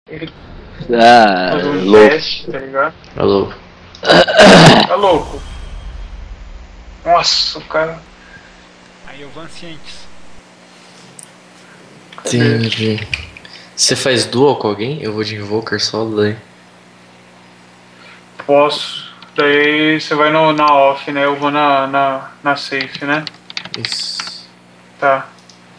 Ele Ah, faz um louco. teste, tá ligado? Tá louco. Tá louco. Nossa, o cara. Aí eu vou ancientes. Entendi. Você faz duel com alguém? Eu vou de Invoker solo daí. Posso. Daí você vai na off, né? Eu vou na safe, né? Isso. Tá.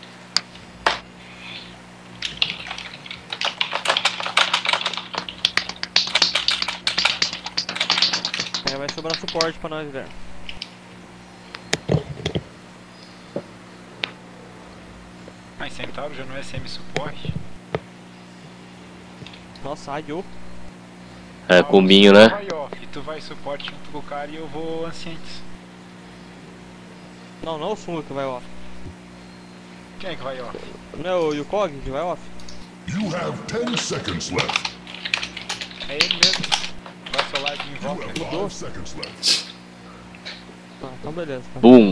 Aí vai sobrar suporte pra nós, velho. Mas Centauro já não é semi-suporte. Nossa, adiou. É, com o Minho, né? Vai off, e tu vai suporte junto com o cara e eu vou ancientes. Não, não é o Sunga que vai off. Quem é que vai off? Não é o Yukog que vai off? You have 10 seconds left. É ele mesmo. Vai solar de You invoca. have 5 seconds left. Tá, então beleza. Tá. Boom.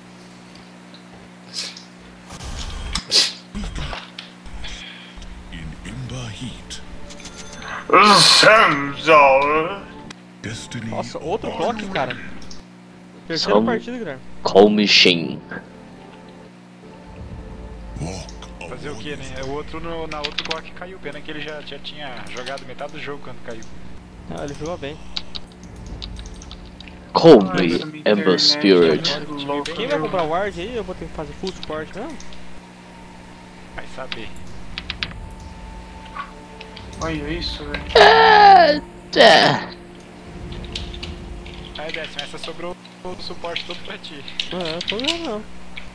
In Ember Heat, Destiny. Nossa, outro clock, cara. Terceira Só- partida, Guilherme. Call me Shin. Walk Fazer o que, né? O outro na outra clock caiu. Pena que ele já tinha jogado metade do jogo quando caiu. Ah, ele jogou bem. Call Essa me minha Ember internet Spirit. é muito louca, Quem vai viu? comprar ward aí? Eu vou ter que fazer full support mesmo? Vai saber. Olha isso, velho. Aí décimo, essa sobrou o suporte todo pra ti. É, tô vendo não.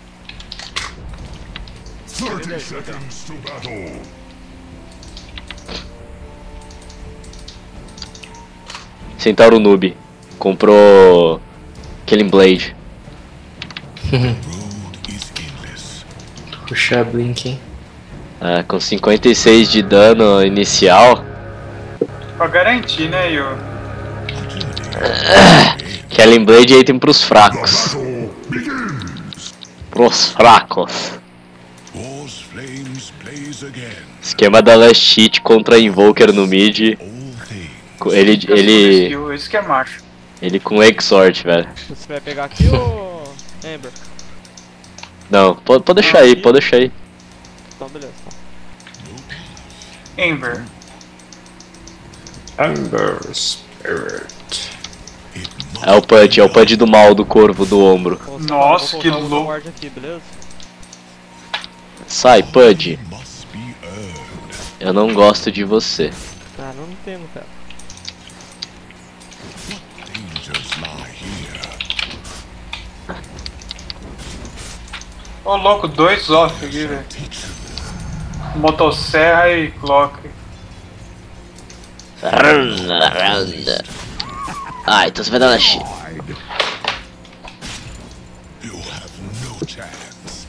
30 seconds to battle. Centauro Noob. Comprou Killing Blade. Road is endless. Puxar Blink, hein? É, com 56 de dano inicial. Pra garantir, né, Yu? Killing Blade é item pros fracos. Battle begins. Pros fracos. War's flames blaze again. Esquema da Last Hit contra Invoker no mid. All things. Esse que é macho. Ele com Exort, velho. Você vai pegar aqui ou Ember? Não, pode deixar aí, pode deixar aí. Então beleza. Tá. Ember. Ember Spirit. It É o Pud do mal do corvo do ombro. Vou Nossa, vou que colocar o louco. ward aqui, beleza? Sai, Pud. must be earned. Eu não gosto de você. Ah, não temos, cara. Dangers lie here. Ô louco, 2 off aqui, velho. Teach you. Motosserra e clock. Ah, então você vai dar na shit. You have no chance.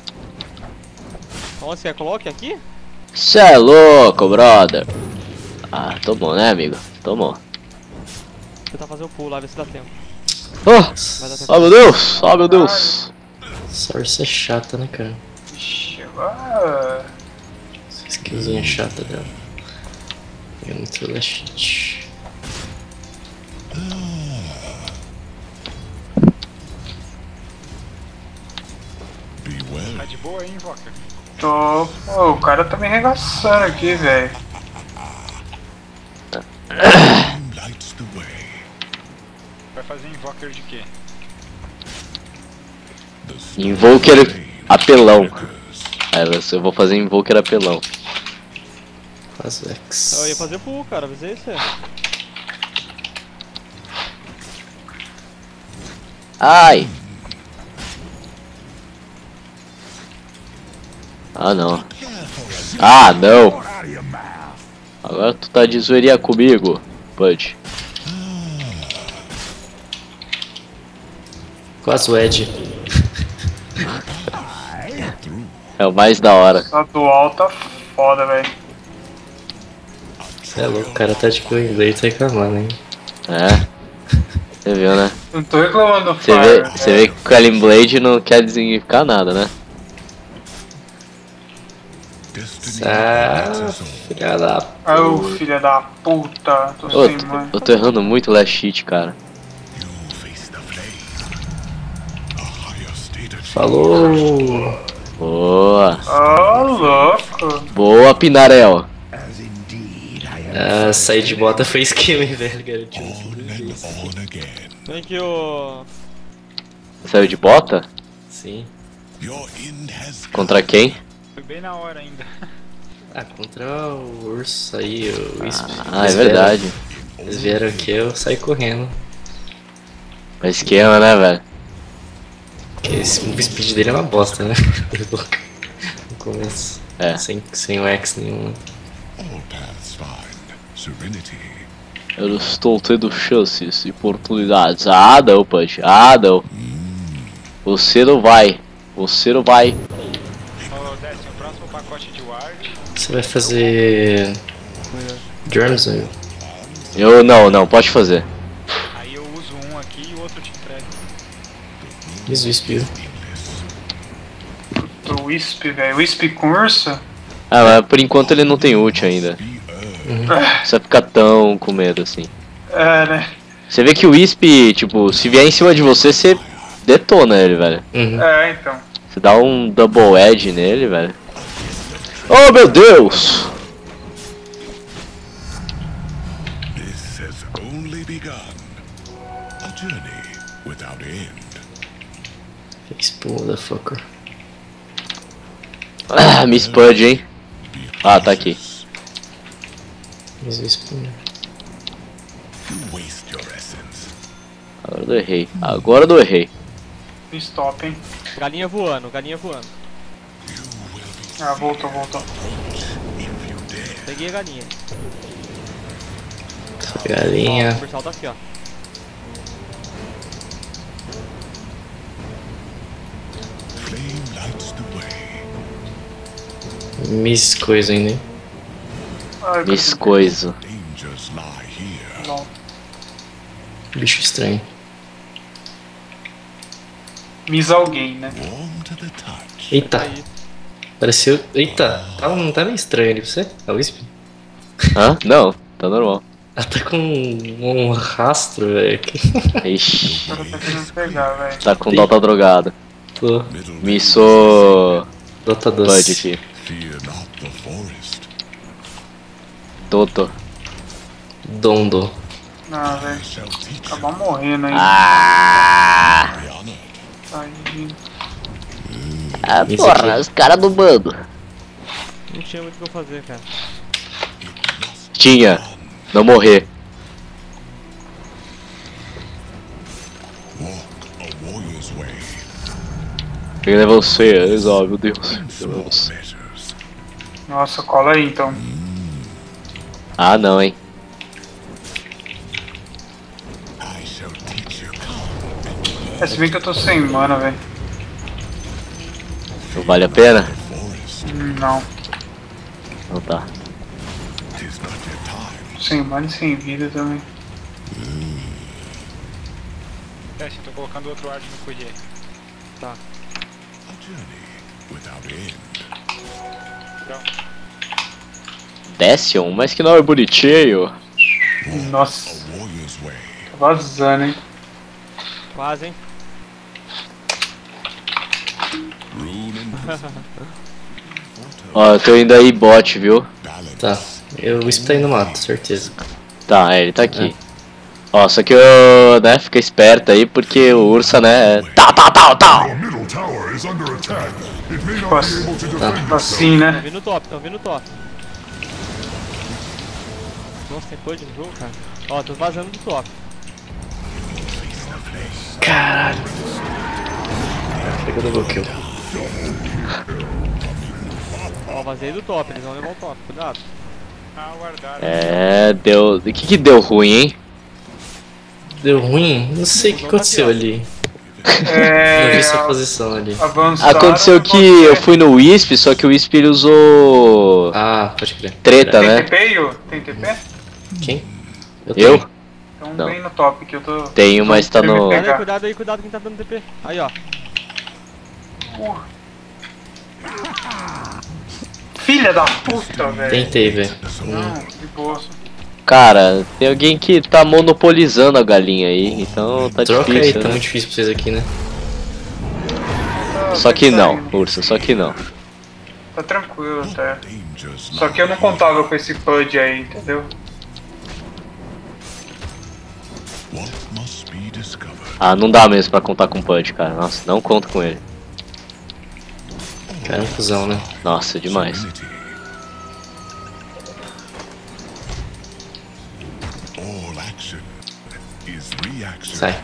Onde você quer coloque aqui? Cê é louco, brother. Ah, tomou, né, amigo? Tomou. Vou tentar fazer o pull lá, ver se dá tempo. Oh, meu Deus! Oh, meu Deus! Source é chata, né, cara? Ixi, Essa skillzinha é chata dela. É muito last. Be well. Tá de boa, hein, Invoca? tô. Ô, o cara tá me arregaçando aqui, velho. Lights the way. Vai fazer Invoker de quê? The storm Invoker flame apelão. flickers. Eu vou fazer Invoker apelão. Faz o X. Eu ia fazer pull, cara, avisei você. Ai! Ah, não. Ah, não! Out of your mouth. Agora tu tá de zoeirinha comigo, Pud. Quase o Ed. É o mais da hora. Essa dual tá foda, velho. Você é louco, o cara tá de Killing Blade, tá reclamando, hein? É. Você viu, né? Não tô reclamando do Você Fire. vê que o Killing Blade não quer significar nada, né? Destiny Filha da... Ai, ô filha da puta, tô Ô, sem mãe. eu tô errando muito o last hit, cara. You face the flame. A higher state of Falou! Boa. Ah, louco. Boa, Pinarel. as indeed I am Ah, sair de bota foi esquema, hein, velho. Garantiu. on and on again. Vem aqui o. Saiu de bota? Sim. Your end has Contra quem? Foi bem na hora ainda. Ah, contra o urso aí, o Wisp. Ah, é verdade. Eles vieram aqui, eu saí correndo. É esquema, né, velho? Porque esse move speed dele é uma bosta, né? No começo. É. Sem o X nenhum. all paths find serenity. Eu estou tendo chances e oportunidades. Ah, não, Punch. Ah, não. Você não vai. Você não vai. Ô, Décio, o próximo pacote de ward. Você vai fazer... Germs, né? Eu não, pode fazer. Aí eu uso um aqui e o outro eu te entrego. Diz o Wisp. O Wisp, velho. Wisp com urso? Ah, mas por enquanto ele não tem ult ainda. Não precisa ficar tão com medo assim. É, né? Você vê que o Wisp, tipo, se vier em cima de você, você detona ele, velho. Uhum. É, então. Você dá um double edge nele, velho. Oh, meu Deus! This has only begun. A journey without end. Face motherfucker. Ah, me Spud, hein? Ah, tá aqui. Diz o Wisp. You waste your essence. Agora eu errei. Agora eu errei. Stop, hein? Galinha voando, galinha voando. Ah, voltou. Peguei a galinha. Ó, Galinha. o Universal tá aqui, ó. Flame lights the way. Miss coisa ainda, hein? Ai, Miss coisa. Dangers lie here. Não. Bicho estranho. Miss alguém, né? Warm to the touch. Eita, Aí. pareceu... Eita, não tá meio estranho ali pra você? É o Wisp? Hã? Não, tá normal. Ela tá com um rastro, velho. Ixi, O cara tá querendo pegar, velho. tá com Dota drogado. Tô. Middle Me sou Dota Bud doce. aqui. fear not the forest. Toto. Dondo. Não, velho. Shall teach you. Acabar morrendo aí. Ah! My honor. Aí. Ah, Esse porra, aqui. os caras do bando. Não tinha muito o que eu fazer, cara. Tinha. Não morrer. Walk a warrior's way. Quem leva você? Oh, meu Deus. Small measures. Nossa, cola aí então. Ah, não, hein. I shall teach you calm. É, se bem que eu tô sem mana, velho. Não vale a pena? Forest. Não. Não tá. Tis not your time. Sem mana e sem vida também. Décio, eu tô colocando outro ward no QG. Tá. A journey without end. Então, Descion? Mas que nome bonitinho. Nossa, A warrior's way. tá vazando, hein? Quase, hein? Rune and Ó, eu tô indo aí bot, viu? balance. Tá. O Wisp tá aí no mato, certeza. Tá, ele tá aqui. Ó, só que eu, né, fica esperto aí porque o Ursa, né, tal. Your middle tower is under attack. It may not Nossa, be able to defend assim, Tão né? vindo top, tão vindo top. Nossa, tem pud no jogo, cara. Ó, tô vazando do top. Caralho. Pega o double kill. Ó, vazei do top, eles vão levar o top, cuidado. ah, guardaram. É, deu... O que deu ruim, hein? Deu ruim? Não sei o que aconteceu ali. Não É. vi sua posição ali. Avançaram, Aconteceu que eu fui no Wisp, só que o Wisp ele usou... Ah, pode crer. Treta, Tem né? TP, Yu? Tem TP? Quem? Eu? tenho. Então Não. vem no top que eu tô. Tenho, mas tá no... Pegar. Cuidado aí, cuidado quem tá dando TP. Aí, ó. Filha da puta, velho. Tentei, velho. Não, de boa. Cara, tem alguém que tá monopolizando a galinha aí, então tá Troca aí, difícil, tá né? muito difícil pra vocês aqui, né? Ah, Só tá que não, indo. Ursa, só que não. Tá tranquilo até. Dangers Só que eu não contava com esse PUD aí, entendeu? what must be discovered. Ah, não dá mesmo pra contar com o Punch, cara. Nossa, não conto com ele. Cara, é um cuzão, né? Nossa, demais. Serenity. All action is reaction. Sai.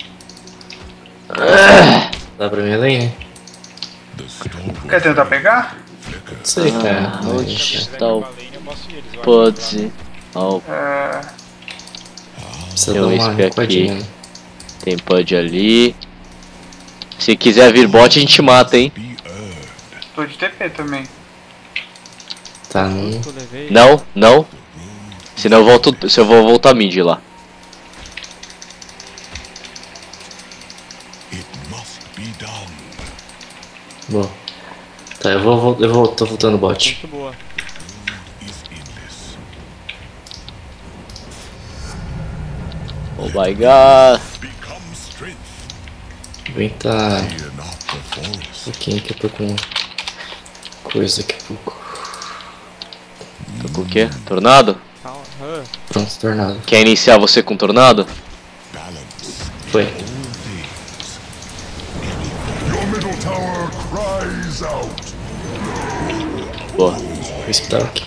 Dá pra mim além, né? The storm will Quer tentar pegar? flicker. Não sei, cara. onde Se Mas quiser tá que eu o vá além, eu posso ir, eles vão Pudge? Ó, É... precisa Tem dar um uma SP aqui. recuadinha, né? tem Pudge ali. Se quiser vir bot, a gente mata, hein? Be earned. Tô de TP também. Tá, não. Eu levei. Não, não. Senão eu volto. Se eu vou voltar mid lá. It must be done. Boa. Tá, tô voltando bot. Muito boa. Is endless. Oh my god. Become strength. Aguenta Fear not the um forest. pouquinho que eu tô com coisa daqui a pouco. Tô com o quê? Tornado? Calma. Pronto, tornado. Quer iniciar você com tornado? Balance. Foi. All things. Your middle tower cries out. Boa. Vou hospital aqui.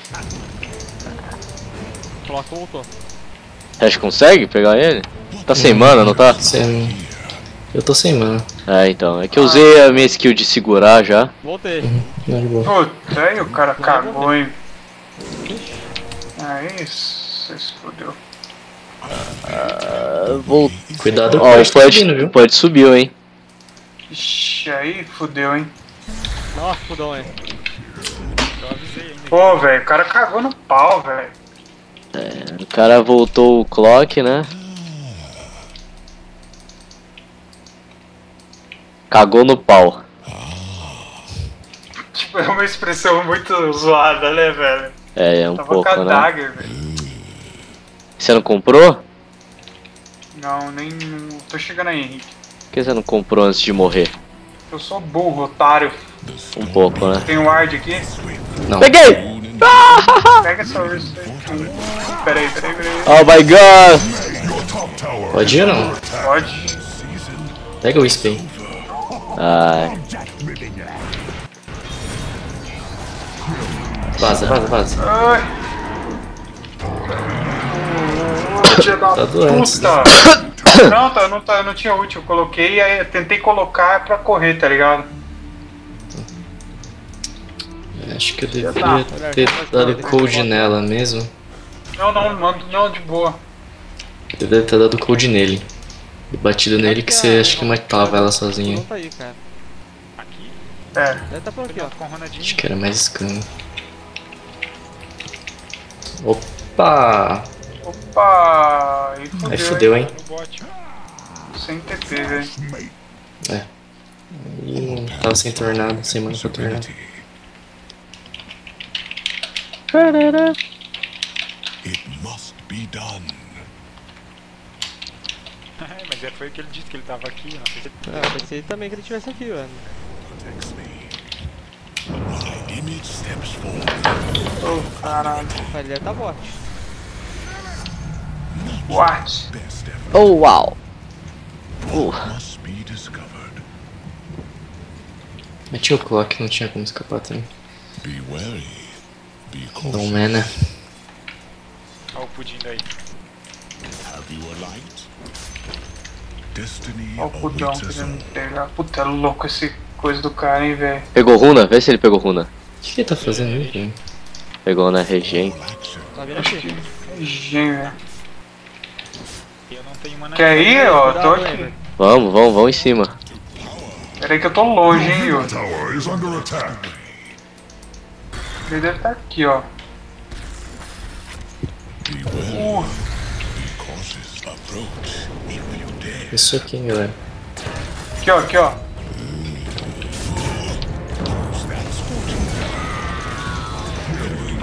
Coloca, voltou. Acho que consegue pegar ele? Tá sem mana, não tá? Sem... Eu tô sem mana. É, então. É que eu usei a minha skill de segurar já. Voltei. Não, de boa. Puta, aí o cara cagou, hein? Aí, se fodeu. Vou... Cuidado com Ó, o o subindo, viu? Pudge, Pudge subiu, hein? Ixi, aí fodeu, hein? Nossa, fudão, hein. Eu avisei ainda. Pô, velho, o cara cagou no pau, velho. O cara voltou o clock, né? Cagou no pau. Tipo, é uma expressão muito zoada, né, velho? É um Tava pouco, com a né? dagger, velho. Você não comprou? Não, nem. Não tô chegando aí, Henrique. Por que você não comprou antes de morrer? Eu sou burro, otário. Um pouco, né? Tem um ward aqui? Não. Peguei! Pega essa ursa aí. Peraí. Oh my god! Your top tower. Pode ir ou não? Pode. Pega o Wisp aí. Ai, Vaza. Ai. Filha da Tá doente, puta. Não, eu não tinha ult, eu coloquei, aí eu tentei colocar pra correr, tá ligado? Acho que eu deveria ter dado cold nela mesmo. Não, de boa. Eu deveria ter dado cold nele. E batido nele que você acha que matava ela Não sozinha. tá aí, cara. Aqui? É. Deve tá por aqui, ó. Com a Ronaldinho. Acho que era mais scan. Opa! Opa! Aí Aí fudeu, fudeu, hein? No bot. Sem TP, velho. E não tava sem tornado, sem mana pra tornado. It must be done. Mas foi o que ele disse que ele tava aqui. Não sei se ele... Eu pensei também que ele estivesse aqui, velho. Protects me. My image steps forward. Ô, caralho. Mas ele deve tá bot. What? Best ever oh wow! must be discovered. Mas tinha o clock, não tinha como escapar também. Be wary. Be Não cautious. mana. Olha o pudim daí. Have you a light? Destiny Ó o putão awaits us querendo all. me pegar. Puta, é louco esse coisa do cara, hein, velho. Pegou runa? Vê se ele pegou runa. O que ele tá fazendo aí, velho? Pegou, né? Regen. All action. Tá vindo aqui. Gênio, velho. Eu não tenho mana. Quer ir, ó? Tô Cuidado, aqui. Ever. Vamos em cima. Peraí que eu tô longe, hein, ó. Tower is under attack. Ele deve estar aqui, ó. Be wary. Be cautious. Approach if you dare. Isso aqui, galera. Aqui, ó.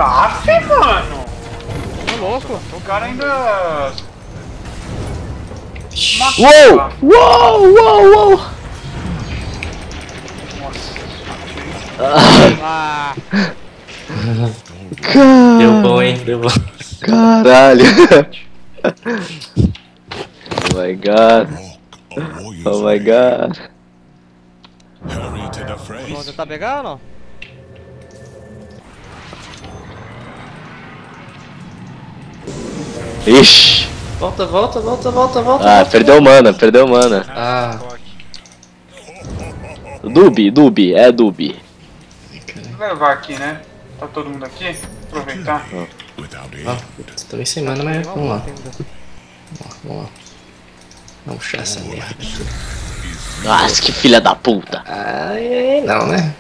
Tá, mano. Tô louco. O cara ainda... Uou! Uou! Uou! Uou! Ah, Deu bom, hein? Deu bom. Caralho! Oh my god! Walk a warrior's Oh my way. god! Hurry to the fray. vamos tentar pegar ou não? Ixi! Volta, volta, volta, volta, volta. Ah, volta. perdeu mana, perdeu mana. Ah. Dubi, é Dubi. Vou levar aqui, né? Tá todo mundo aqui? Aproveitar. Without Ó, aid, tô bem sem mana, mas Tem uma vamos lá. volta ainda. Vamos lá. Vamos puxar essa merda. Nossa, que filha da puta! Ai, não, né?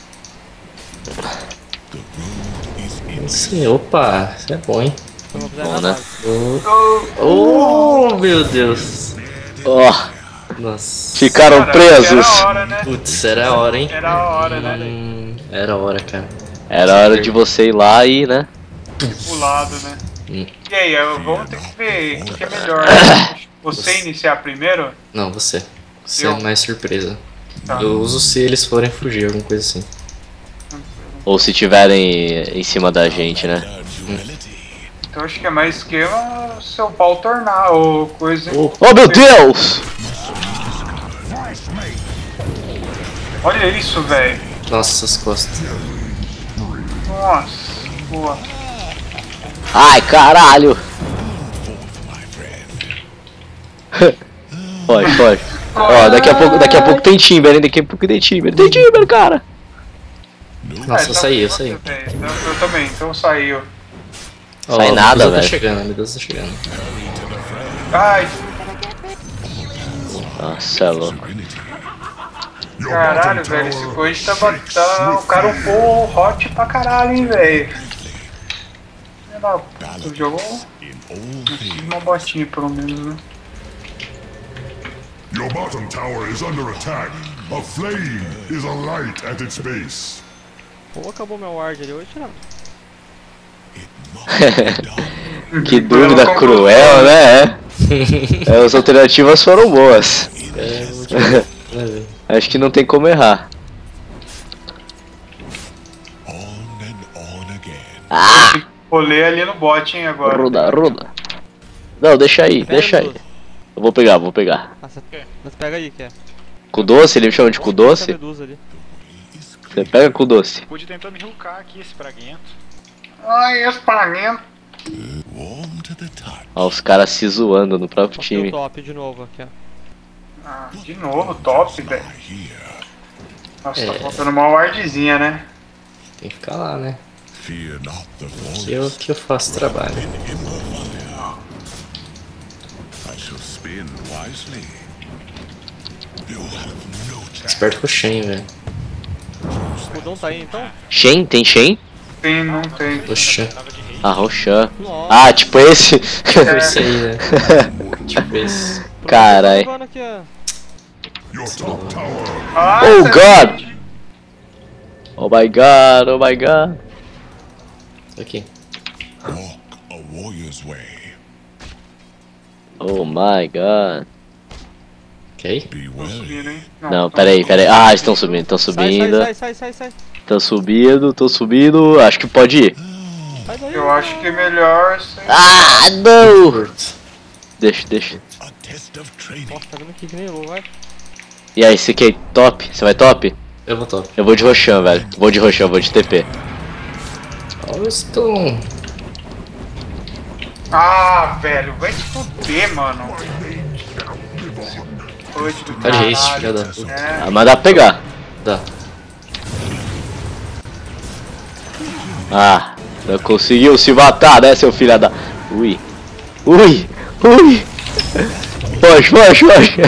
Sim, opa, isso é bom, hein? Eu vou precisar Bom, da né? base. Oh, meu Deus. Ó, Nossa. ficaram Cara, presos! Era a hora, né? Putz, era a hora, hein? Era a hora, né? Era a hora, cara. Era hora de você ir lá e, né? Pro lado, né? Hum. E aí, vamos ter que ver o que é melhor. Né? Você iniciar primeiro? Não, você. Você Eu? é mais surpresa. Tá. Eu uso se eles forem fugir, alguma coisa assim. Ou se tiverem em cima da gente, né? learn humility. Então acho que é mais esquema seu pau tornar ou coisa. Oh meu Deus! Olha isso, velho. Nossa, as costas. Nossa, boa. Ai, caralho! Pode, pode. Ó, daqui a pouco tem Timber, hein? Daqui a pouco tem Timber. Tem Timber, cara! Nossa, eu tá saí, eu você, saí. velho. Eu também, então saiu. Ó, Sai a nada, Medusa velho. tá chegando, a Medusa tá chegando. Ai, Nossa, é louco. caralho, velho. Esse coisa tá o cara upou hot pra caralho, hein, velho. Sei lá, tu jogou In all things, uma botinha pelo menos, né? your bottom tower is under attack. A flame is alight at its base. Pô, acabou meu ward ali, eu vou tirar. Que dúvida cruel, né? É, as alternativas foram boas. É, vou te ver. Vai ver. Acho que não tem como errar. On and on again. Rolei ali no bot, hein, agora. Ruda, ruda. Não, deixa aí, deixa aí. Eu vou pegar, vou pegar. Mas pega aí, que é. Com doce, ele me chama de com Tem a doce? Medusa ali. Você pega com doce. Pude tentar me hoocar aqui, esse praguento. Ai, esse pagamento. Warm to the touch. Ó, os caras se zoando no próprio Aqui o time. top de novo, aqui, ó. Ah, de novo, top, velho. Here, Nossa, tá faltando uma wardzinha, né? Tem que ficar lá, né? fear not the Que eu faço trabalho. I shall spin wisely. You have no chance. Esperto com o Shen, velho. O Dom tá aí, então? Shen? Tem Shen? Tem, não tem. Poxa, Ah, Roshan. Nossa. Ah, tipo esse? é isso aí, né? Tipo esse. Carai. Tô jogando aqui, ó. Your top tower Ah, Oh você- god! Oh my god, oh my god. Aqui. walk a warrior's way. Oh my god. Ok? Be Tô wary. subindo, hein? Não, peraí, peraí. Ah, estão subindo, estão subindo. Sai. Estão subindo, tô subindo. Acho que pode ir. Sai daí. Eu acho que é melhor você... Ah, não! Deixa, deixa. A test of training. Nossa, tá vindo aqui que nem eu, vai. E aí, você quer ir top? Você vai top? Eu vou top. Eu vou de Roshan, velho. Vou de Roshan, vou de TP. Olha o Stone. Ah, velho, vai te fuder, mano. Hoje do Tá de haste, caralho. filha da puta. É, Ah, mas dá pra pegar. Dá. Ah, não conseguiu se matar, né, seu filho da... Ui. Ui. Ui. Foge.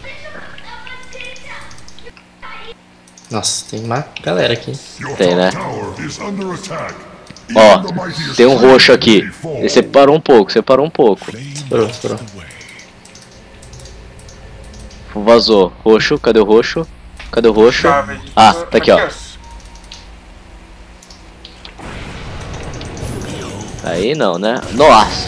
Nossa, tem uma galera aqui. Your Tem, top né? tower is under attack. Ó, Even the mightiest tem um roxo aqui. may fall. Ele separou um pouco, separou um pouco. Parou. Vazou. Roxo, cadê o roxo? Cadê o roxo? chave de- Ah, tá aqui, ó. Aí não, né? Nossa!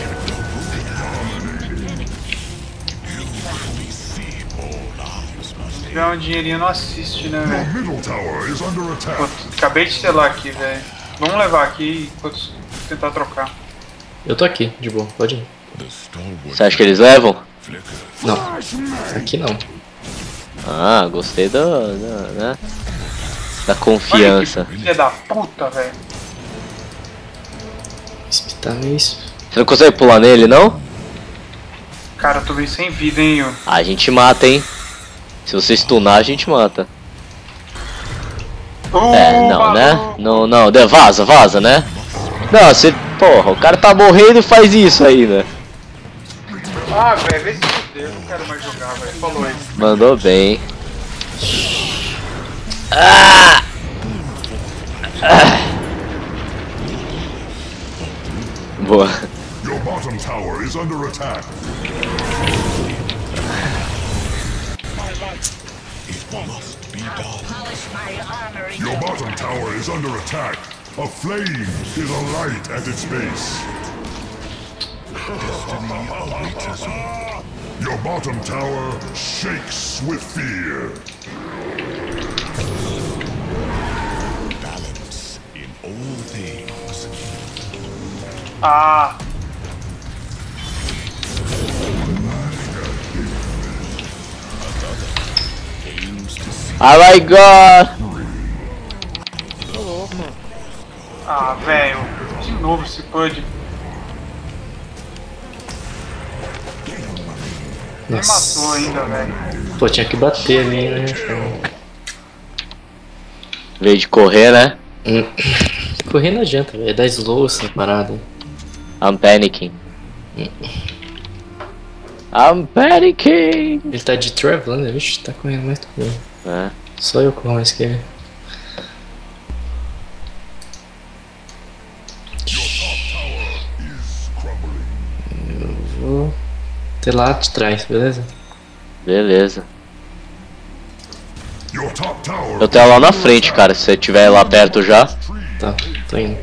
Se tiver um dinheirinho não assiste, né, Your velho? middle tower is under attack. Pô, acabei de selar aqui, velho. Vamos levar aqui enquanto tentar trocar. Eu tô aqui, de boa, pode ir. Você acha que eles levam? Não, aqui não. Ah, gostei né? Da Olha confiança. que filha da puta, velho. Esse tá meio... Você não consegue pular nele, não? Cara, eu tô bem sem vida, hein, Yuri. A gente mata, hein? Se você stunar, a gente mata. Não, né? Não, vaza, né? Não, você... Porra, o cara tá morrendo e faz isso ainda. Ah, velho, vê se fuder, eu não quero mais jogar, velho. Falou isso. Mandou bem. Ah! Boa. Your bottom tower is under attack. Your bottom tower is under attack. A flame is alight at its base. Your bottom tower shakes with fear. Balance in all things. Ah, Oh my god! ah, velho. De novo esse PUD. Me matou ainda, velho. Pô, tinha que bater ali, né? Em vez de correr, né? Correr não adianta, velho. É dar slow essa parada. I'm panicking. I'm panicking! Ele tá de Traveler, vixe, tá correndo mais que eu. É. Só eu corro mais que ele. Eu vou até lá de trás, beleza? Beleza. Your top tower. Eu tenho lá na frente, cara, se você estiver lá perto já. Tá, tô indo.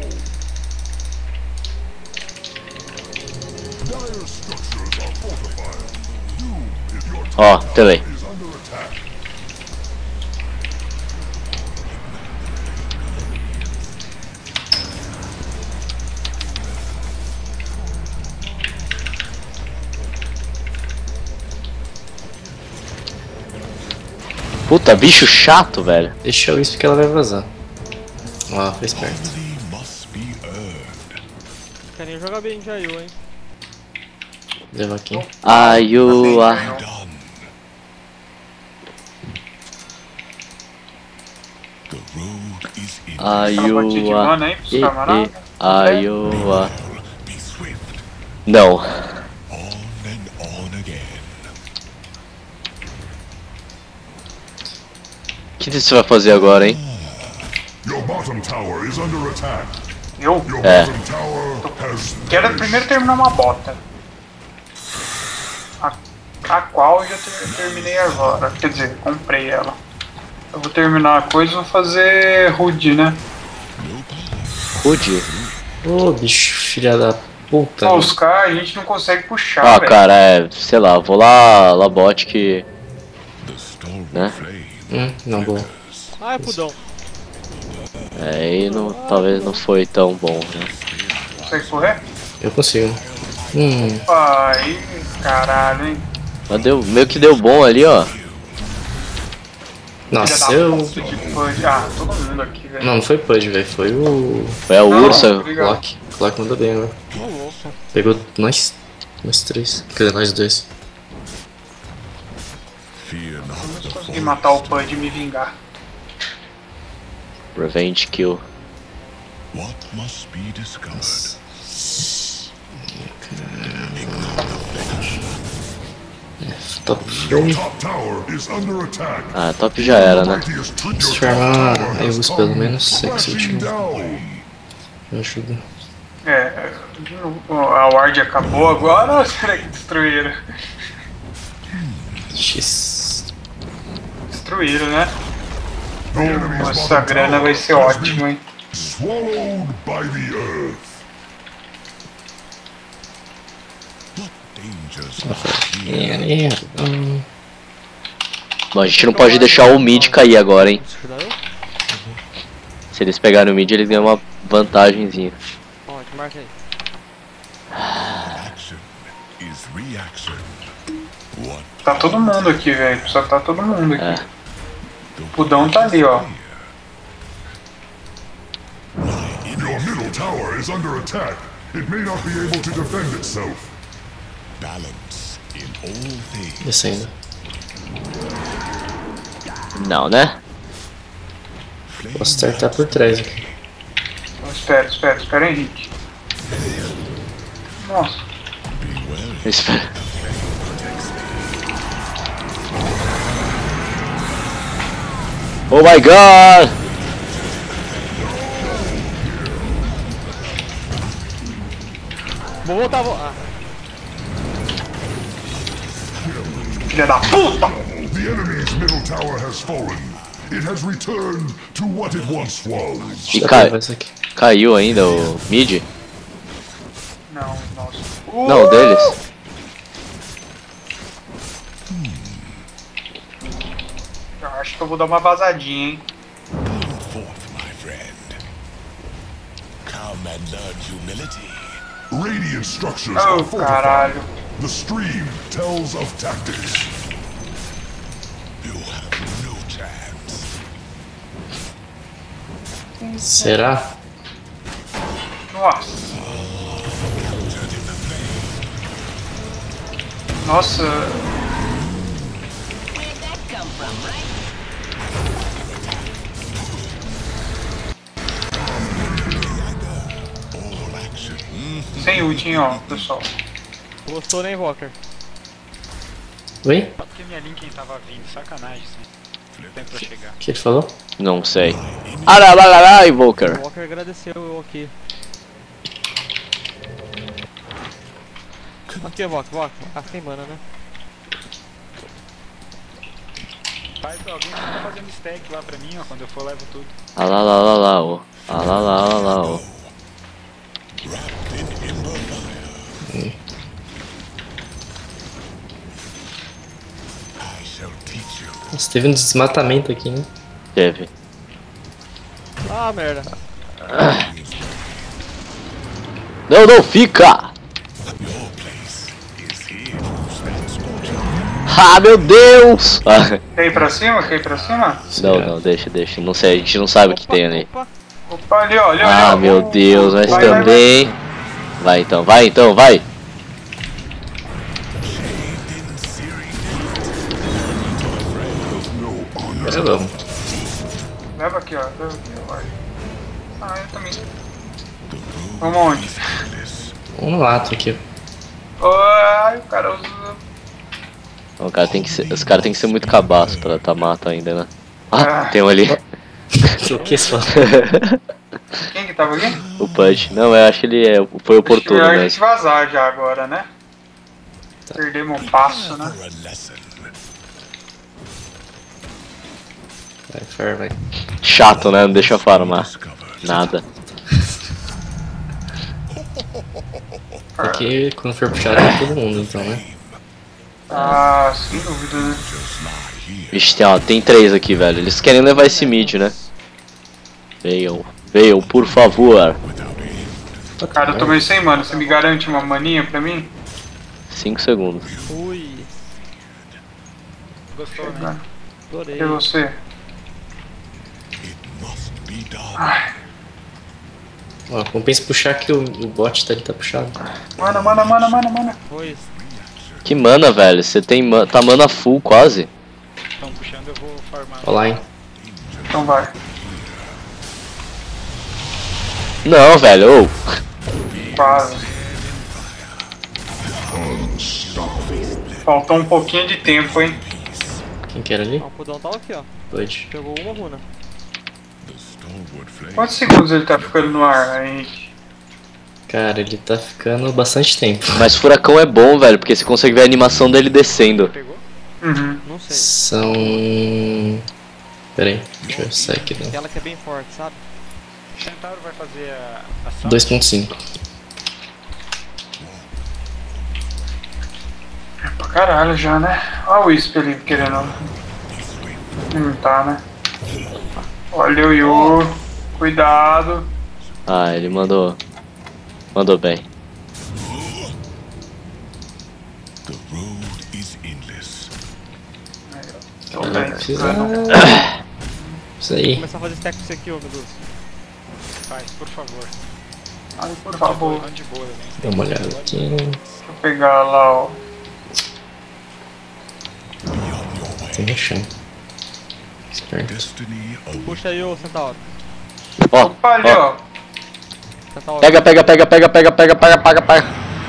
Dire structures are fortified. You, if your Ó, tele. is under attack. Puta, bicho chato, velho. Deixa eu isso porque ela vai vazar. Ó, foi esperto. Harmony must be earned. Querem jogar bem já eu, hein? Leva aqui. Ayua. Done. The road is in. Aquela partida de mana aí pros camaradas. Ayua. Be swift. Não. On and on again. O que você vai fazer agora, hein? Your bottom tower is under attack. Eu Your É. bottom tower has quero primeiro terminar uma bota. A qual eu já terminei agora. Quer dizer, comprei ela. Eu vou terminar a coisa e vou fazer Hood, né? Rude. Ô, bicho, filha da puta. Só os caras a gente não consegue puxar, Ah, velho. cara, sei lá, vou lá bot que... The storm Né? flame. Não, boa. Ah, é pudão. Aí não, talvez não foi tão bom, né? Consegue correr? Eu consigo. Ai, caralho, hein? Mas meio que deu bom ali, ó. Nossa, Filha da eu... puta de PUD. Ah, todo mundo aqui, velho. Não, não foi Pudge, velho. Foi o... Foi a Não, ursa. obrigado. Clock. Clock mandou bem, velho. Pegou nós três. Quer dizer, nós dois. Fear not the Consegui fall. matar o PUD e me vingar. Revenge kill. What must be discovered? Top your frame. top tower is under attack. Ah, top já era, né? Mightiest tree- Se your formar top tower a has Eus come pelo menos 6 crashing últimos. down. Ajuda. De novo, a Ward acabou agora ou será que destruíram? X. Destruíram, né? The enemy's Essa bottom grana tower vai ser has ótima, been hein? swallowed by the earth. What dangers lie here? Bom, a gente não pode deixar o mid cair agora, hein? Isso ajuda eu? Se eles pegarem o mid, eles ganham uma vantagenzinha. Ó, te marca aí. Action is reaction. What Tá todo mundo aqui, velho. Só tá todo mundo aqui. É. O Pudão tá ali, ó. Your middle tower is under attack. It may not be able to defend itself. balance in all things. Descendo. Não, né? Posso startar por trás aqui. Espera, Henrique. Nossa. Espera. Oh my god! Vou voltar, Ah, Filha da puta! The enemy's middle tower has fallen. It has returned to what it once was. E Deixa eu levar isso aqui. caiu ainda o mid? Não, nossa. Não, deles. Eu acho que eu vou dar uma vazadinha, hein? Come forth, my friend. Come and learn humility. Radiant structures are Oh, fortified. caralho. The stream tells of tactics. You have no chance. Será? Nossa. Nossa. All action. Sem ult, hein, ó, pessoal. gostou, né, Walker? Oi? Só porque minha Linken tava vindo, sacanagem, assim. Tempo pra chegar. O que ele falou? Não sei. Aralalalá, Invoker. O Walker agradeceu eu aqui. Aqui, Walker. Ah, tem mana, né? Faz alguém fica fazendo stack lá pra mim, ó. Quando eu for, levo tudo. Alalalalá, ó. Alalalalá, ó. Wrapped in ember fire. I shall teach you. Nossa, teve um desmatamento aqui, né? Teve. Ah, merda. Não, fica! Your place is here to stand scorching. Ah, meu Deus! Ah, Quer ir pra cima? não, deixa. Não sei, a gente não sabe o que tem ali. Opa. Opa, ali, ó. Ah, meu Deus, mas Vai, também. Vai então, vai! Agora vamos. Leva aqui, ó. Vai. Ah, eu também. Vamos onde? Vamos no lato aqui. Ai, o cara usa... O cara tem que ser, os caras tem que ser muito cabaço pra tá mato ainda, né? Ah, Ah. tem um ali. O que isso fala? Quem que tava aqui? O Punch. Não, eu acho que ele foi oportuno Melhor a gente mesmo. vazar já agora, né? Perdemos um passo, né? For a lesson. Vai, Fer, vai. Chato, né? Não deixa eu farmar. Discovered. Nada. Aqui, quando for puxado, é todo mundo, então, né? Ah, sem dúvida, né? Just lie here. Vixe, tem 3 aqui, velho. Eles querem levar esse mid, né? Veio, por favor. Without aim. Cara, eu tô meio sem mana. Você me garante uma maninha pra mim? 5 segundos. Ui. Gostou, né? Adorei. E você? It must be done. Ó, compensa puxar que o bot tá ali, tá puxado. Mana. Foi isso. Que mana, velho. Você tem tá mana full quase. Estão puxando, eu vou farmar. Ó lá, hein? Então vai. Não, velho. Ô. Quase. Faltou um pouquinho de tempo, hein? Quem que era ali? Ó, o Pudão tá aqui, ó. Bud. Pegou uma runa. The stalwart flame. Quantos segundos ele tá ficando no ar, Henrique? Cara, ele tá ficando bastante tempo. Mas furacão é bom, velho, porque você consegue ver a animação dele descendo. Pegou? Uhum. Não sei. São... Pera aí, deixa eu sair aqui. Aquela que é bem forte, sabe? O Centauro vai fazer a ação. 2.5. caralho já, né? Olha o Wisp ali querendo. Não tá, né? Olha o Yu. Cuidado. Ah, ele mandou. Mandou bem. The road is endless. Tô bem. Precisa. Isso aí. Vou começar a fazer stack com isso aqui, ô Medusa. Faz, por favor. Ai, por favor. Ande de boa, né? Dá uma olhada aqui. Deixa eu pegar lá, ó. Tem no chão. Esperto. Destiny awaits. Puxa aí, ô Centauro. Ó, Opa, ali, ó. ó. Centauro. Pega, pega, pega, pega, pega, pega, pega, pega, pega.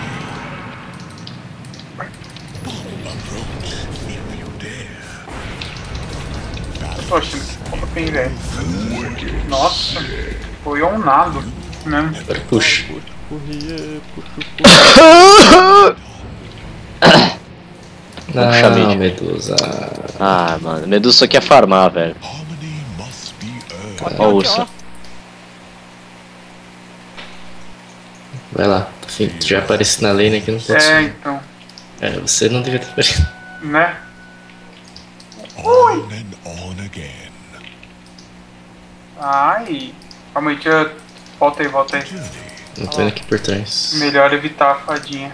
Poxa, bem, velho. Nossa, foi um nado mesmo. Agora puxa. Corria, puxa. Puxa, Não, mídia. Medusa. Ah, mano, Medusa só quer farmar, velho. Harmony must be earned. Aqui, Ó o aqui, urso. ó. Vai lá. Enfim, tu já aparece na lane aqui, não posso. É, então, Você não devia ter aparecido. né? On and on again. Ai. Calma aí, tia. Volta aí, volta aí. Não tô indo aqui por trás. Melhor evitar a fadinha.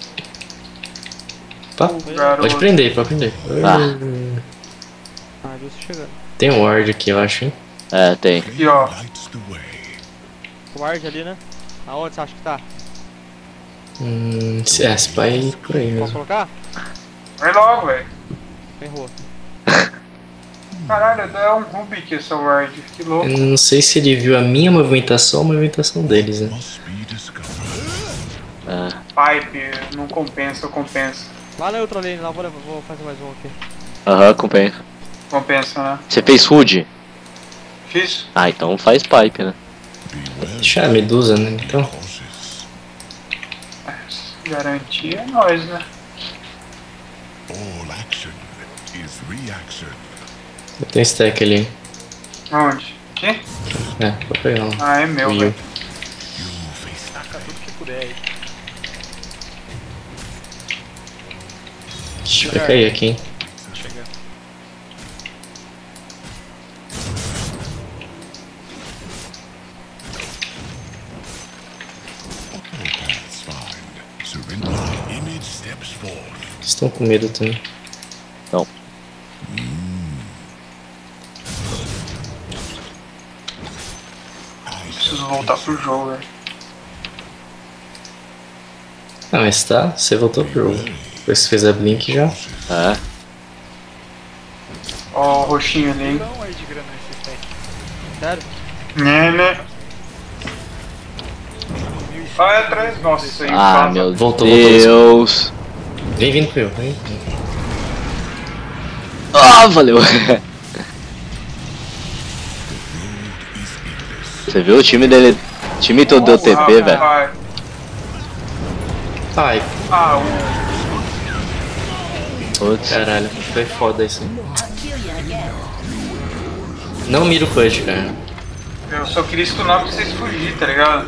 Pá, Garoto. pode prender, pode prender. Ah. Ah, Medusa chegando. Tem um ward aqui, eu acho, hein? É, tem. Aqui, ó. Lights the way. Ward ali, né? Aonde você acha que tá? Se é, esse pai por aí Pode mesmo. colocar? Vai logo, velho. Errou. Caralho, é um Rubik essa ward. Que louco. Eu não sei se ele viu a minha movimentação ou a movimentação deles, né? Must be discovered. Pipe, não compensa, compensa. Lá na outra lane, lá vou fazer mais um aqui. Aham, companheiro. Compensa, né? Você fez hood? Fiz? Ah, então faz pipe, né? Deixa a Medusa, né? Então. Cautious. Garantia é nóis, né? All action is reaction. Eu tenho stack ali. Onde? Aqui? É, vou pegar um. Ah, é meu, O Yu. velho. You face Taca tudo que puder aí. Ixi, vai cair aqui, hein? Chega. paths find. Surrender. Image steps forth. Vocês estão com medo também. Não. Preciso voltar pro jogo, velho. Ah, mas tá, você voltou pro jogo. Depois que você fez a blink já. É. Ó, o roxinho ali, hein? Então aí de grana nesse stack. Sério? Né? Ah, é atrás. Nossa, isso aí. Ah, vaza. meu Voltou, Deus. Vem vindo pro eu, vem. Ah, valeu. Você viu o time dele? O time todo deu TP, velho. Vai. Ai, Ah, Putz. caralho, foi foda isso. Não mira o punch, cara. eu só queria stunar pra vocês fugirem, tá ligado?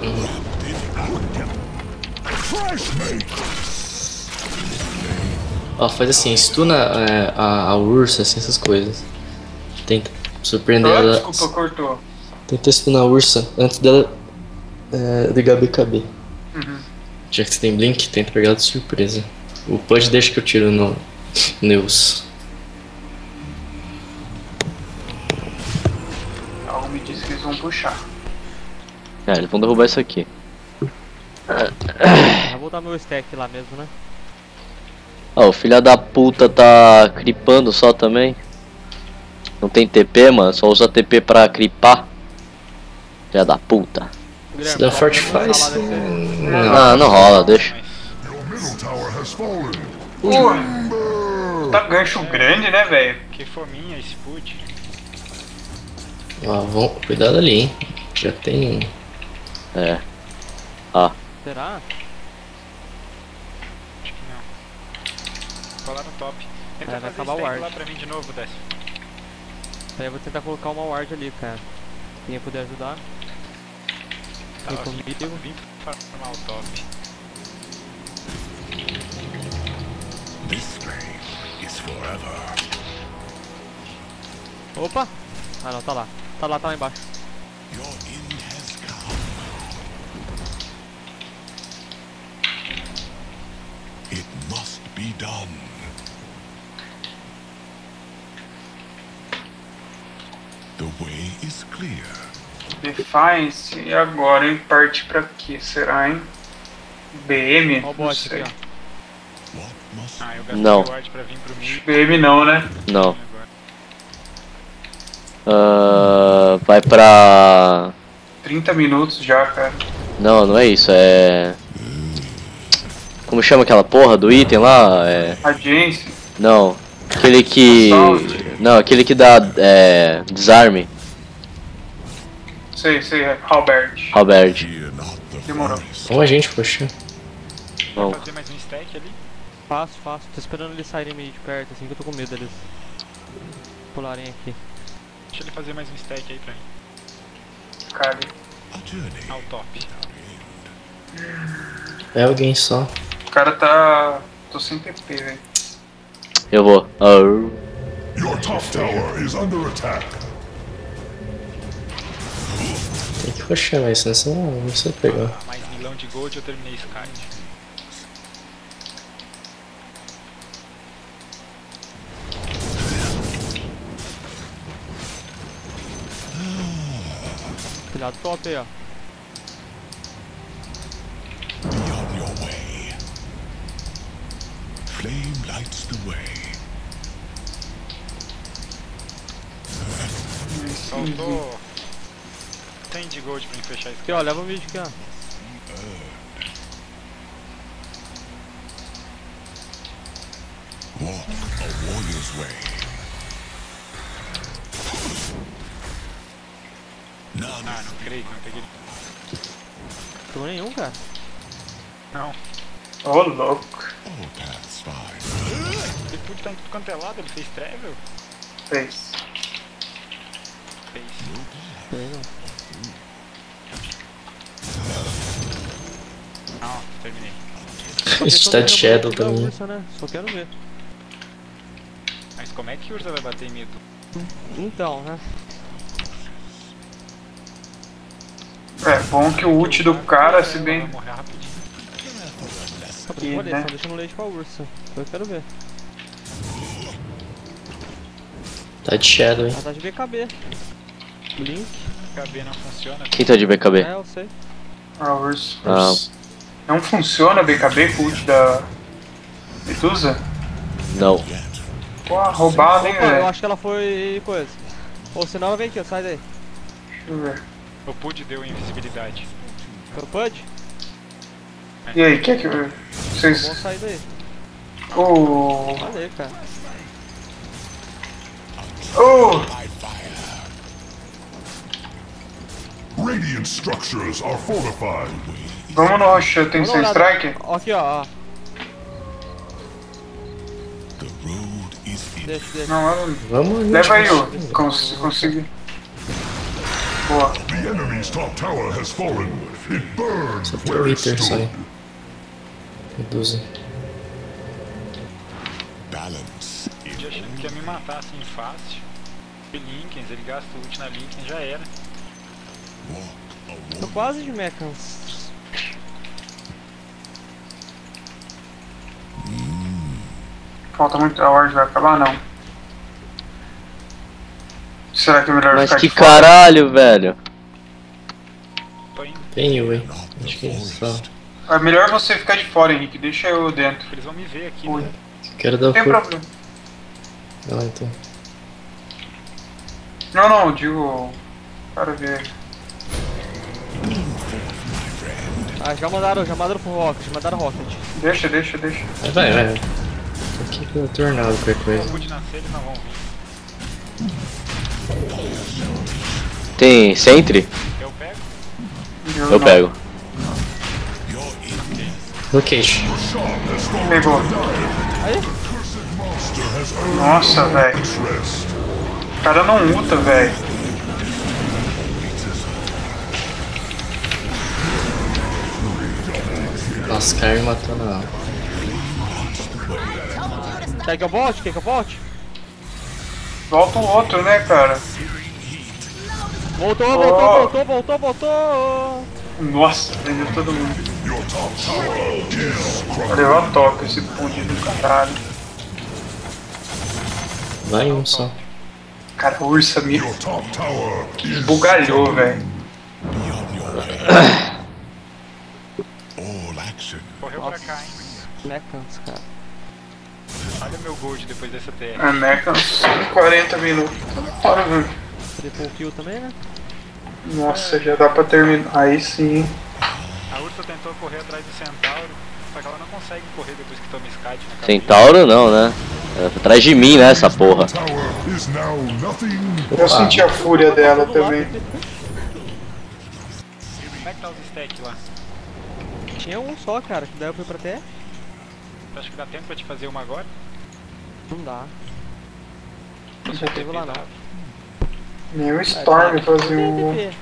Ó, faz assim, stuna a ursa, assim, essas coisas. Tenta surpreender Ah, ela. desculpa, cortou. Tenta stunar a ursa antes dela ligar BKB. Uhum. Já que você tem blink, tenta pegar ela de surpresa. O punch deixa que eu tiro no Neus. Algo me disse que eles vão puxar. É, eles vão derrubar isso aqui. Vou voltar meu stack lá mesmo, né? Ó, o filho da puta tá cripando só também. Não tem TP, mano. Só usa TP pra cripar. Filha da puta. Se dá Fortify, Não, não rola, deixa. Your middle tower has fallen. Porra! Tá gancho grande, né, velho? Que fominha esse put. Ó, cuidado ali, hein. Já tem. É. Ó. Será? Acho que não. Colar no top. Tenta Vai fazer acabar o stack ward. lá pra mim de novo, Décio. Aí eu vou tentar colocar uma ward ali, cara. Quem puder ajudar. Vem Tá, comigo. vim farmar o top. This flame is forever. Opa! Ah não, tá lá. Tá lá embaixo. Your end has come. It must be done. The way is clear. Defiance. E agora, hein? Parte pra quê? Será, hein? BM? Ó o Não bot sei. aqui, What must Ah, eu gastei Não. o ward pra vir pro mid. BM não, né? Não. Agora. Vai pra... 30 minutos já, cara. Não, não é isso, é... Como chama aquela porra do item lá? É... Audiência. Não. Aquele que... Assault. Não, aquele que dá desarme. Sei, Robert. Halberd. fear not the Demorou. forest? Vamos a gente, poxa. Não. Fazer mais um stack ali. Faço. Tô esperando eles saírem meio de perto, assim que eu tô com medo deles pularem aqui. Deixa ele fazer mais um stack aí pra mim. Cara, A journey. Ao top. É alguém só. o cara tá... Tô sem TP, velho. Eu vou. Your top tower is under attack. Tem que puxar, mas senão não precisa pegar. Mais milão de gold eu terminei esse card. Cuidado top aí, ó. Be on your way. Flame lights the way. Faltou 100 de gold pra mim fechar esse Aqui, ó, leva o vídeo aqui, ó. Walk a warrior's way. None Ah, não creio que não peguei. Pegou nenhum, cara. Não. Ô, louco. all paths find. Ele pude tá em tudo quanto é lado, ele fez travel? Fez. Fez. Não, terminei. A gente tá de Shadow também. Ursa, né? Só quero ver. Mas como é que o Ursa vai bater em medo? Então, né? É bom que o ult do cara, se bem... Vai morrer rapidinho. Só pra E, falei, né? só deixa no leite pra Ursa. Eu quero ver. Tá de Shadow, hein? Ela tá de BKB. Link. KB não funciona. Quem tá de BKB? É, eu sei. Ah, urso. Ah. Não funciona BKB com o ult da... Medusa? Não. Pô, roubado, hein, Opa, eu velho. acho que ela foi coisa. Ou senão ela vem aqui, ó, sai daí. Deixa eu ver. O Pud deu invisibilidade. Foi o Pud? E aí, quer que eu... Vamos Vocês... sair daí. Oh... Valeu, cara. Oh! Radiant structures are fortified. Vamos no Rocha, tem Vamos sem dar uma olhada. strike? Ó, aqui, ó. The road is in. Deixa. Não, ela... Vamos, Leva aí, gente. ô. Consegui. Boa. The enemy's top tower has fallen. It burns Só tem o where it Wither só aí. stood. Medusa. Balance. Ele achando que ia me matar assim fácil. E Linkens, ele gasta o ult na Linken, já era. Walk a Tô warrior's quase de mechans. Falta muito, a Ward vai acabar? Não. Será que é melhor Mas ficar que de fora? caralho, velho. Tô indo. Tem eu, hein? not Acho the que é só. forest. É melhor você ficar de fora, Henrique. Deixa eu dentro. Eles vão me ver aqui, Ui. né? Quero dar Não o tem corpo. problema. Vai lá então. Não, eu digo... Para ver. Ah, já mandaram pro Rocket, mandaram Rocket. Deixa. Vai. Tô aqui pelo tornado, qualquer Se coisa. o Pud nascer, eles não vão vir. Tem Sentry? Eu pego. Eu não. pego. Locate. Pegou. Nossa, velho. Rest. O cara não luta, velho. Nossa, Sky me matou na. Quer que eu volte? Quer que eu volte? Volta o outro, né, cara? Voltou, Oh. voltou, voltou, voltou, voltou! Nossa, prendeu todo mundo. Your top tower is crumbling. Levou a top esse pude do caralho. Vai um só. Cara, a ursa me Your top tower is bugalhou, velho. Be on your way. All action. Correu pra cá, hein? Mecans, cara. Olha meu gold depois dessa TR. A Mecha, 40 minutos. Bora, velho. Triple kill também, né? Nossa, já dá pra terminar. Aí sim. A Ursa tentou correr atrás do Centauro, só que ela não consegue correr depois que toma Skad na cabeça. Centauro não, né? É atrás de mim, né, essa porra. tower is now nothing. Eu senti a fúria dela também. Como é que tá os stacks lá? Tinha um só, cara, que daí eu fui pra TR. Tu acha que dá tempo pra te fazer uma agora? Não dá. Ou Não só teve lá não. dado? Nem o Storm fazia um. TP.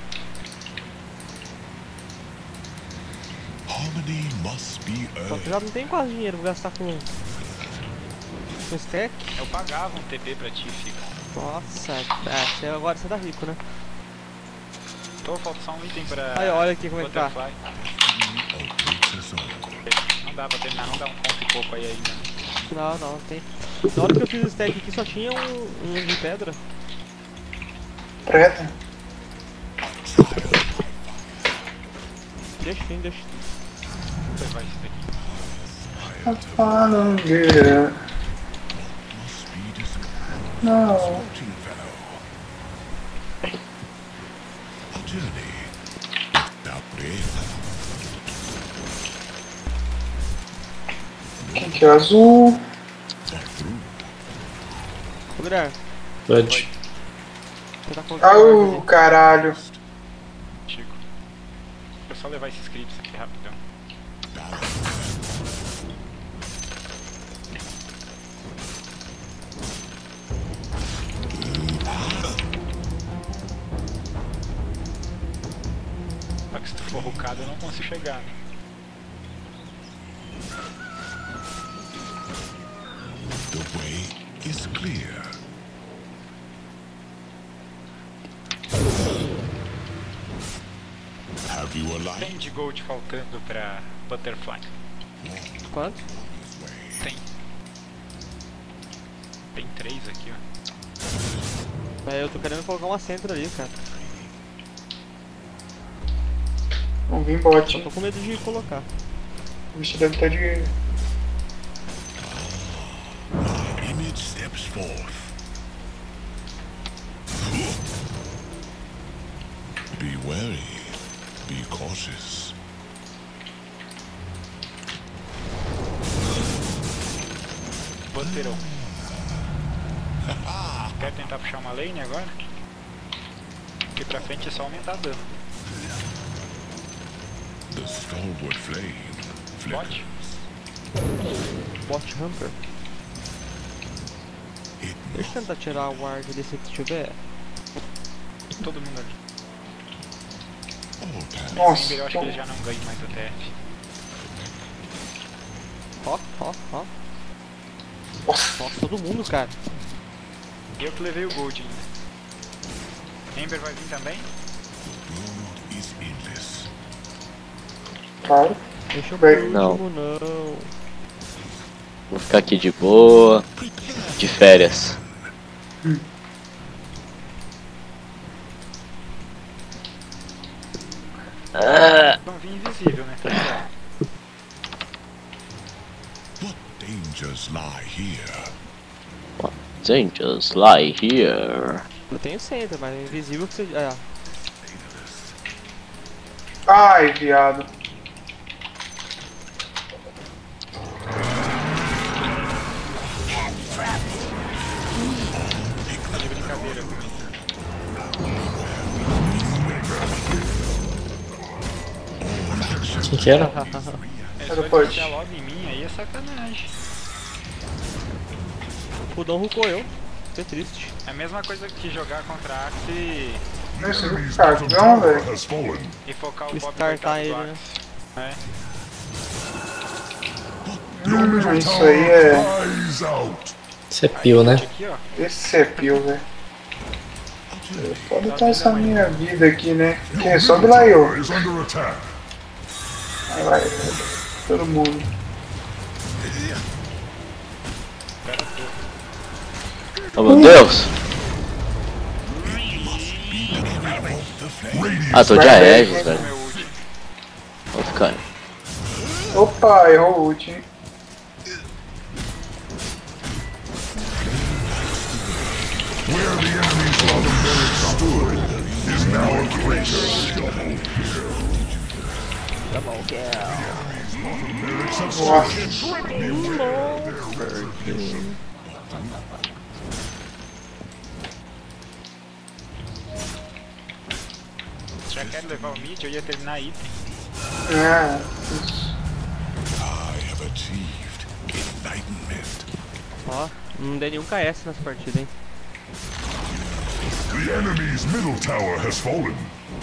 Harmony must be Só que earned. já não tem quase dinheiro, vou gastar com stack. Eu pagava um TP pra ti, fica. Nossa, agora você tá rico, né? Tô, falta só um item pra. Aí, olha aqui como é que tá. Butterfly. A princess on. Não dá pra terminar, não dá um conto e pouco aí ainda. Não tem. Na hora que eu fiz o stack aqui só tinha um de pedra. Preta. Deixa. Vai isso daqui. Palangueira. Must be discovered. Não. Sporting fellow. A journey without end. Quem que é azul? Ô, Guilherme, Pode. você tá colocando Au, caralho. Chico. Deixa eu só levar esses clips aqui rapidão. Só que se tu for rucado eu não consigo chegar, né? The way is clear. Have you a light? Tem de gold faltando pra Butterfly. quanto? Tem. Tem 3 aqui, ó. Eu tô querendo colocar uma centro ali, cara. Vamos vir Só bot. tô com medo de colocar. O bicho deve estar de. Image steps forth. Be wary. Be cautious. Butterão. Quer tentar puxar uma lane agora? Aqui pra frente é só aumentar dano. The stalwart flame flickers. Bot Hunter. It Deixa eu tentar tirar o ward ali se tiver. Todo mundo ali. all paths Nossa. Ember, eu acho que ele já não ganha mais o TF. Ó. Nossa, todo mundo, cara. Eu que levei o gold ainda. Ember vai vir também? road is endless. Claro. Deixa eu Bem, por não. último, não. Vou ficar aqui de boa. De férias. Não vi invisível, né? Tá ligado? What dangers lie here? Just lie here. Eu tenho centro, mas é invisível que você. Ai, viado. Tá de brincadeira comigo. Quem que era? É Era só o Punch. deixar logo em mim, aí é sacanagem. O Dom rucou eu. Fiquei triste. É a mesma coisa que jogar contra a Axe Esse Enemy's cartão, bottom tower velho. has fallen. e focar o pop Startar coitado do ele, né? Axe. É. Your middle Isso tower aí é... flies out. Isso é pio, né? Aqui, ó. Esse é pio, velho. Pode estar essa minha vida aqui, né? Quem sobe lá eu. Tower is under attack. Vai, vai. Todo mundo. Oh meu Deus! Ah, tô de Aegis, velho. Meu ult. Vou ficar. Opa, errou o ult, hein? Where the enemy's bottom barracks stood is now a crater. Barracks have Já quero levar o mid, eu ia terminar aí. Ah, isso. I have achieved enlightenment. Ó, não dei nenhum KS nessa partida, hein? The enemy's middle tower has fallen.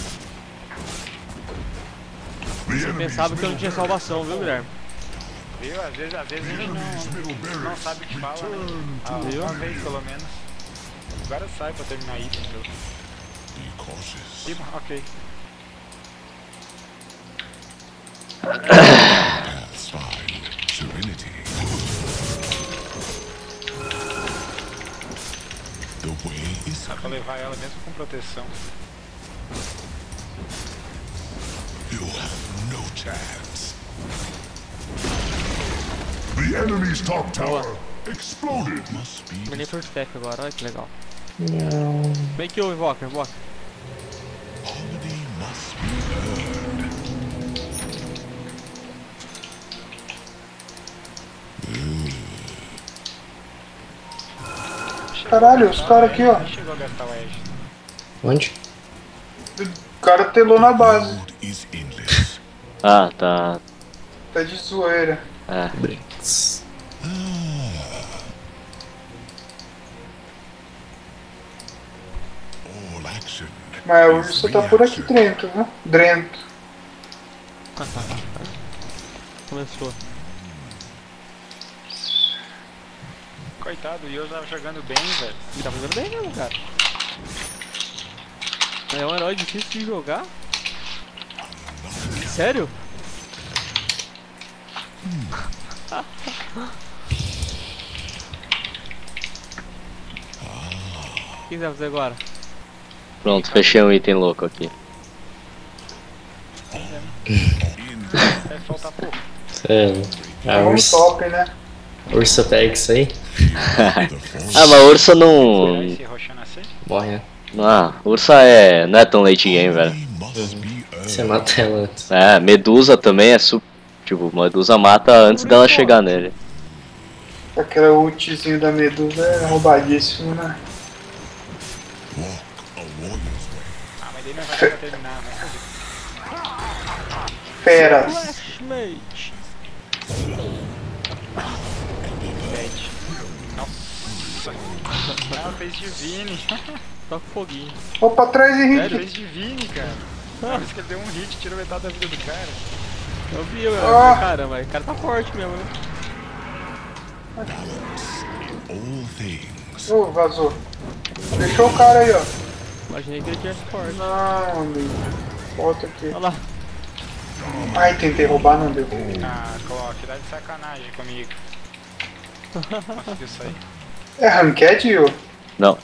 The Eu enemy's pensava que eu não tinha middle salvação, viu, Guilherme? Viu? Às vezes a gente middle não barracks sabe o que fala, né? Viu? Uma vez pelo menos. Agora sai pra terminar item. Be cautious. Sim, ok. Paths find serenity. The way is Dá pra levar ela mesmo com proteção. you have no chance. The enemy's top tower exploded. Must be Terminei por stack agora, olha que legal. Vem aqui, ô Invoker, Invoker. harmony must be heard. Caralho, os caras aqui, ó. Nem chegou a gastar o Edge. Onde? O cara telou na base. Road is endless. Ah, tá. Tá de zoeira. É. Bricks. All action. Mas o urso tá por aqui dentro, né? Dentro. Começou. Coitado, o Yo tava jogando bem, velho. Ele tá fazendo bem mesmo, cara. É um herói difícil de jogar. Sério? O que você vai fazer agora? Pronto, fechei um item louco aqui. Deve faltar pouco. Sério. A É um Ursa, top, né? Ursa pega isso aí, Ah, mas Ursa não. Esse roxando assim? morre, né? Ah, Ursa não é tão late game, velho. Must be Você mata ela antes. É, Medusa também é super. Tipo, Medusa mata antes dela chegar nele. Aquela ultizinho da Medusa é roubadíssimo, né? walk a warrior's way. Ah, mas daí não vai dar pra terminar, né? Feras. Flashmate. Edge. Nossa. Ah, fez Divine. Toca o foguinho. Opa, atrás Henrique. Fez Divine, cara. Por isso que ele deu um hit, tirou metade da vida do cara. Eu vi, eu Ah. vi, caramba, o cara tá forte mesmo, né? All things. Ô, vazou. Fechou o cara aí, ó. Imaginei que ele tivesse forte. Não, amigo. Volta aqui. Olha lá. Ai, tentei roubar, não deu. Ah, Clock, dá de sacanagem comigo. Conseguiu sair. É ranked, Yu? Não.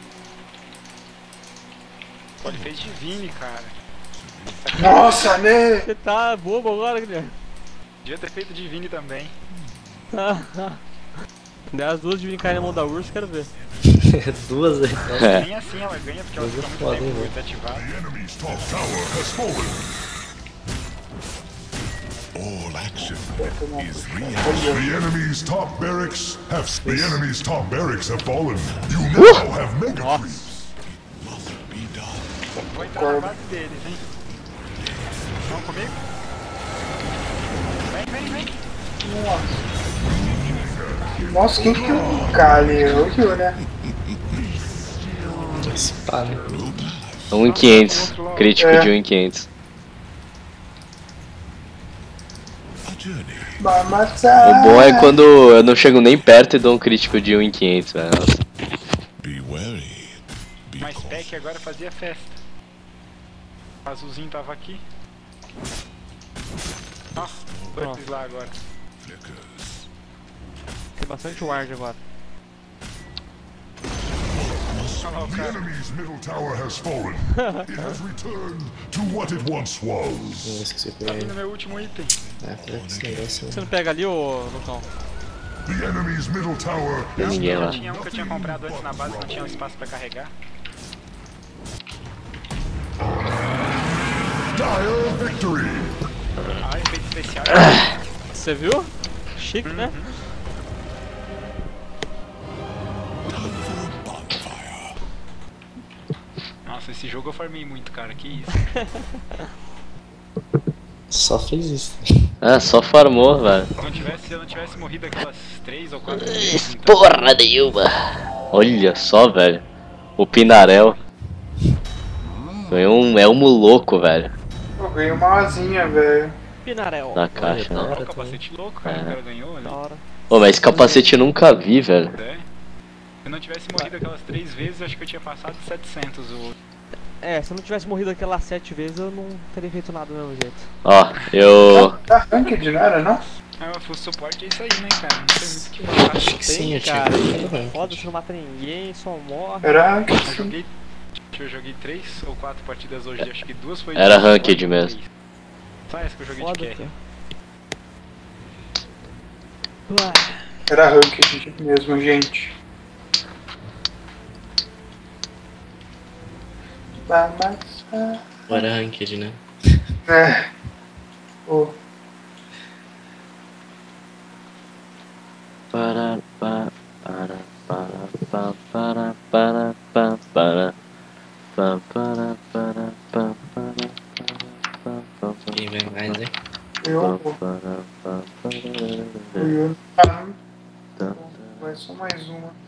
Pô, ele fez Divine, cara. Nossa, né? Você tá bobo agora, Guilherme? Devia ter feito Divine também. Daí as duas de cair na mão da Ursa, quero ver. Duas aí. Nem assim ela ganha, porque ela Mas é fica muito foda, tempo hein, desativada. The enemy's top tower has fallen. All action is The enemy's top barracks have fallen. You now have mega creeps. must be done. Vou entrar na base deles, hein? Vão comigo? Vem. Nossa, quem que é o cara? O Yu, né? Spa, né? 1 em 500. Crítico É. de 1 em 500. A journey Vai matar. O bom é quando eu não chego nem perto e dou um crítico de 1 em 500, velho. Nossa. Be wary. Be Mas cautious. Peck agora fazia festa. O azulzinho tava aqui. Nossa, dois lá agora. Flickers. Tem bastante ward agora. Olha lá o The cara. enemy's middle tower has fallen. It has returned to what it once was. Eu esqueci por Tá aí. vindo meu último item. Ah, tá esse negócio. Você não pega ali, ô Lucão? The enemy's middle tower Tem is ninguém lá. Tinha um que eu tinha comprado antes na base, não tinha espaço pra carregar. dire victory. Ah, efeito especial. Você viu? Chique, né? Nossa, esse jogo eu farmei muito, cara. Que isso. Só fez isso. Ah, só farmou, velho. Se eu não tivesse morrido aquelas 3 ou 4 vezes, então... Porra nenhuma. Olha só, velho. O Pinarel. Ganhou um elmo louco, velho. Eu ganhei uma asinha, velho. Pinarel. Na caixa, da né? hora Olha o capacete louco, cara. É. O cara ganhou ali. Da hora. Pô, mas esse capacete eu nunca vi, velho. É. Se eu não tivesse morrido aquelas 3 vezes, acho que eu tinha passado 700. É, se eu não tivesse morrido aquelas 7 vezes, eu não teria feito nada do mesmo jeito. Ó, eu... Tá ranked, não era, não? Ah, full suporte é isso aí, né, cara? Não tem muito o que falar. Acho que sim, eu tinha cara. feito rank. Foda, você não mata ninguém, só morre. Era ranked, Eu sim. joguei. Eu joguei 3 ou 4 partidas hoje, acho que 2 foi. Era de ranked suporte, mesmo. 3. Só essa que eu joguei Foda, de carry. cara. Era ranked mesmo, gente. Vai matar. Ou era ranked, né? É. Pô. Para, para, para, para, para, para, para, para, para, para, para, para, para, Quem vai mais, hein? Eu vou. para, para, para, Eu. Vai só mais uma.